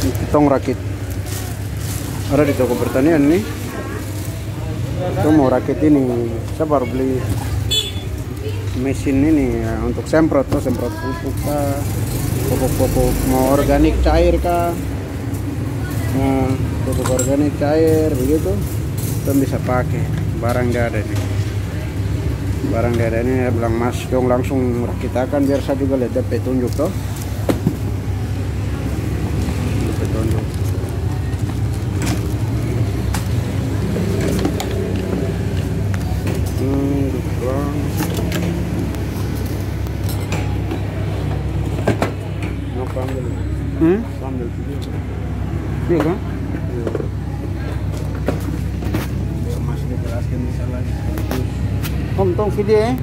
Tong rakit ada di toko pertanian nih. Itu mau rakit ini, saya baru beli mesin ini ya, untuk semprot pupuk kah, pupuk mau organik cair kah, nah, pupuk organik cair begitu, itu bisa pakai. Barang dia ada nih, barang dia ada ini ya, bilang mas dong langsung rakitakan biar saya juga lihat petunjuk toh. Petunjuk. Sambil video. Iya kan? Iya. Biar Mas dijelaskan bisa lagi. Om tong video ya.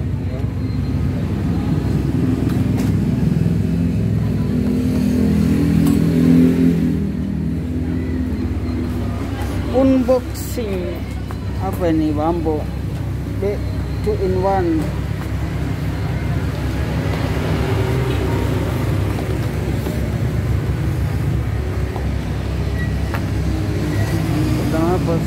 Unboxing apa ini bambu B2 in 1. Bos.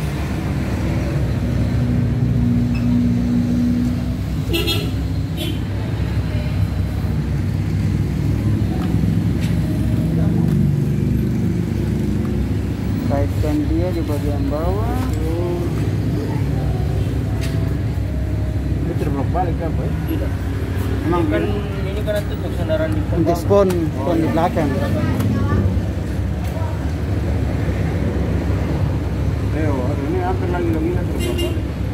Kaitkan dia di bagian bawah. Itu terblok balik apa ya? Tidak. Emang kan ini kan untuk sandaran di untuk spon di belakang. Ini hampir lagi terblok balik.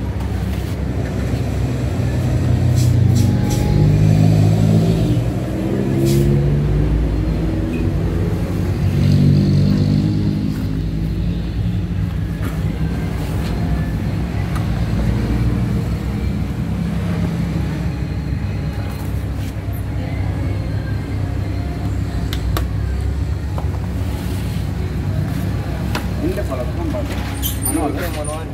Ini kalau manual. Manual.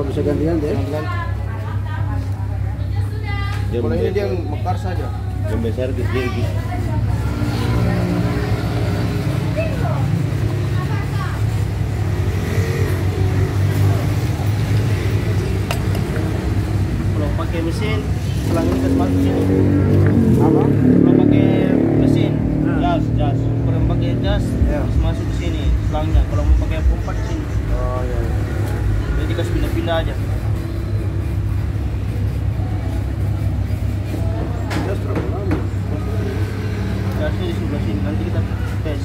bisa ganti-ganti ya. Kalau ini dia mekar saja. Yang besar gede gitu. Kalau pakai mesin, selang ini kasih masuk sini. Apa? Kalau pakai mesin, jas. Kalau pakai jas, Ya. kasih masuk ke sini selangnya. Kalau mau pakai pompa di sini. Oh iya. Jadi kasih pindah-pindah aja. Jas berapa lama? Jasnya di sebelah sini. Nanti kita tes.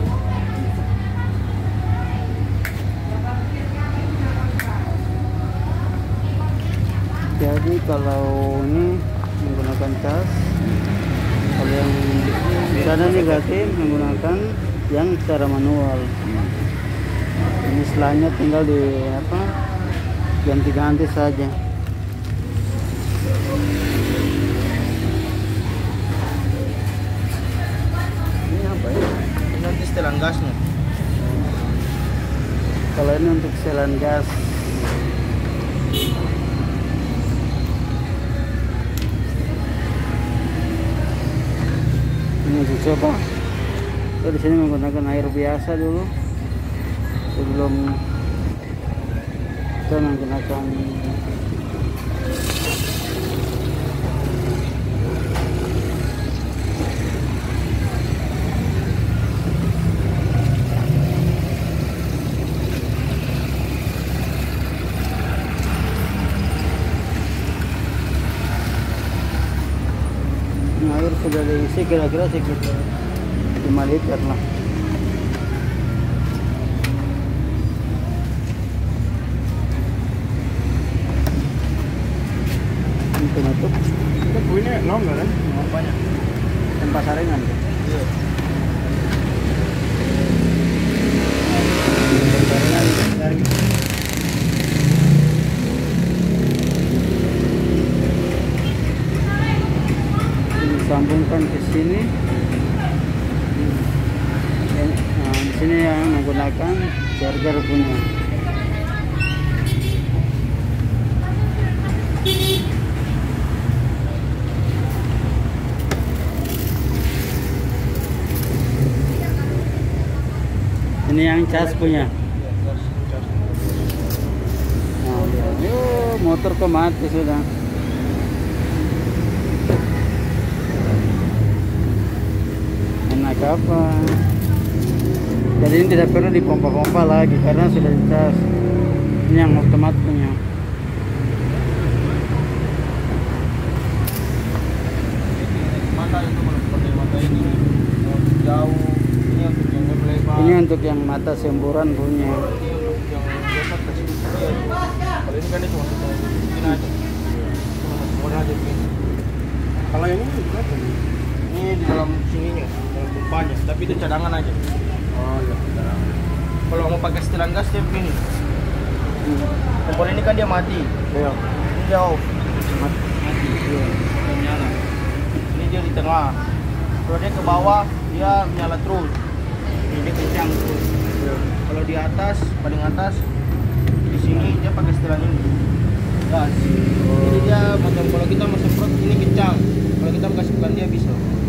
Jadi kalau ini menggunakan cas, kalau yang di sana nih berarti menggunakan yang secara manual. Ini selanya tinggal di apa? Ganti-ganti saja. Ini apa ya? Ini nanti setelan gasnya. Kalau ini untuk setelan gas. Ini uji coba. Kita di sini menggunakan air biasa dulu sebelum kita menggunakan air sudah diisi kira-kira sekitar 5 liter lah. Ini penutup Kita buihnya longgar kan? Banyak. tanpa saringan. Iya. Disambungkan ke sini. Nah, di sini yang menggunakan charger punya. Ini yang cas punya. Nah, yuk, motor kok mati sudah. Enak apa? Jadi ini tidak perlu dipompa-pompa lagi karena sudah dicas. Ini yang otomatis punya. Mata itu kalau pakai mata ini mau jauh. Ini untuk yang lebar. Ini untuk yang mata semburan punya. Yang biasa kasih dia. Kalau ini kan itu cuma bikin aja. Cuma satu modal aja begini. Kalau yang ini berapa? Ini di dalam sininya, dalam pompanya. Tapi itu cadangan aja. Oh iya. Kalau mau pakai setelan gas dia begini. Kompor ini kan dia mati. Iya. Ini dia off. Mati. Dia menyala. Ini dia di tengah. Kalau dia ke bawah dia menyala terus. Ini dia kencang terus. Kalau di atas, paling atas di sini dia pakai setelan ini. Gas. Jadi dia macam kalau kita mau semprot ini kencang. Kalau kita kasih pelan dia bisa.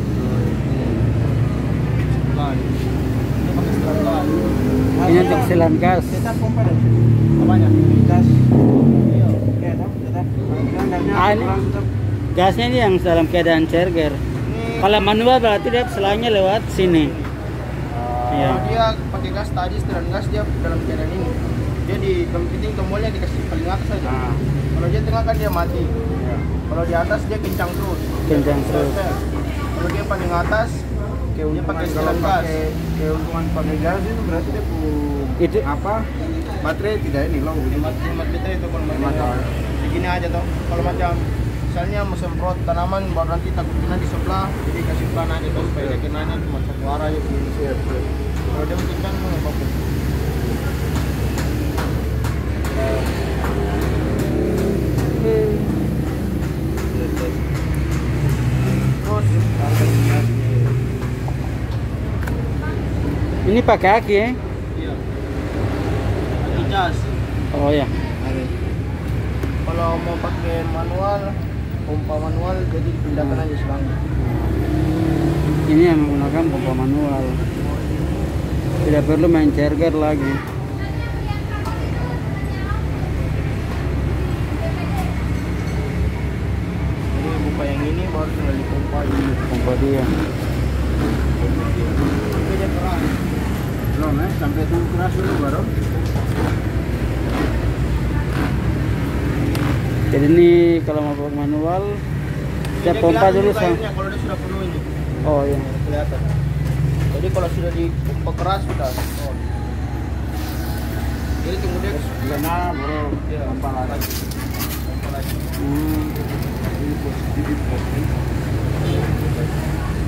Pelan. Dia pakai setelan gas. Ini untuk setelan gas. Kita pompa deh. Apanya? Gas. Iya. Ya, tetap. Ah, ini gasnya ini yang dalam keadaan charger. Ini Kalau manual berarti dia selangnya lewat sini. Iya. kalau dia pakai gas tadi setelan gas dia dalam keadaan ini. Dia di penting tombolnya dikasih paling atas saja. Kalau dia tengah kan dia mati. Kalau di atas dia kencang terus. Kencang terus. Kalau dia paling atas dia pakai setelan gas. Keuntungan pakai gas itu berarti dia Itu apa? Baterai tidak ini loh. Hemat baterai itu kalau macam begini aja toh. Kalau macam misalnya mau semprot tanaman baru nanti takut kena di sebelah, jadi kasih pelan aja toh supaya dia kenanya cuma satu arah aja begini. Kalau dia kencang nggak apa-apa. ini pakai aki ya? Iya. Pakai jas. Oh ya. kalau mau pakai manual, pompa manual, jadi pindahkan aja selangnya. Ini yang menggunakan pompa manual. Tidak perlu main charger lagi. Jadi buka yang ini baru tinggal dipompa ini. Pompa dia. Itu dia keras. Belum sampai itu keras dulu baru. Jadi ini kalau mau pakai manual, saya Ini pompa kelihatan dulu juga sama. airnya kalau dia sudah penuh ini. Oh iya. Kelihatan. Jadi kalau sudah dipompa keras sudah. Oh. Jadi tunggu dia Benar baru dia pompa lagi. pompa lagi. Hmm. Ini positif.